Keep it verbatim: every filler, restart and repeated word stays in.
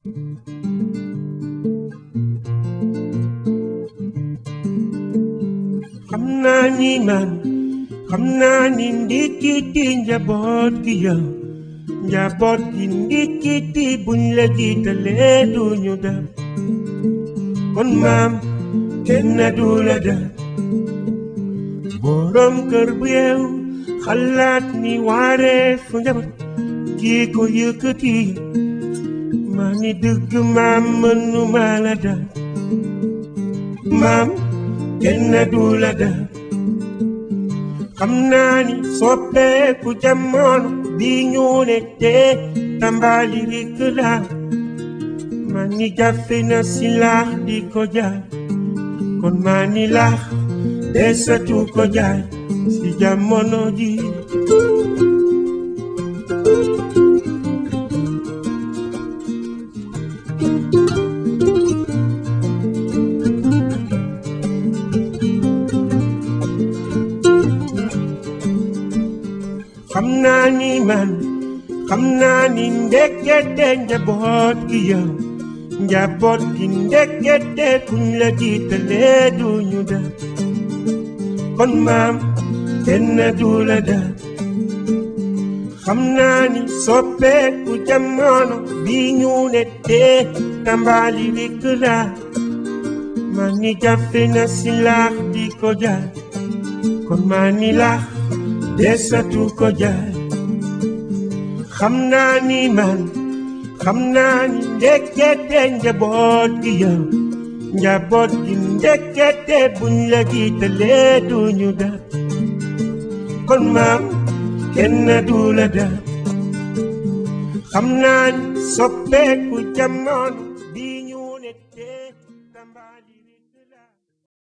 xam naa ni man xam naa ni ndikiti njaboot gi yow njaboot gi ndikiti buñ la jiitalee duñu dab kon maam kenn du la dab borom kër bu yeew xalaat ni waaree fu njaboot kii ko yëkkati maa ni dëgg maam mënuma la dab maam kenn du la dab xam naa ni soppeeku jamono bi ñu ne te tàmbali rek la maa ni jafe na si laax di ko jaay kon maa ni laax desatu ko jaay si jamono ji xam naa ni man xam naa ni ndekete njaboot gi yow njaboot gi ndekete kuñ la jiitalee duñu dab kon maam kenn du la dab xam naa ni soppeeku jamono bi ñu ne te tàmbali rek la maa ni jafe na si laax di ko jaay kon maa ni laax desatu ko jaay xam naa ni man xam naa ni ndekete njaboot gi yow njaboot gi ndekete buñ la jiitalee duñu dab kon maam kenn du la dab xam naa ni soppeeku jamono bi ñu ne te tàmbali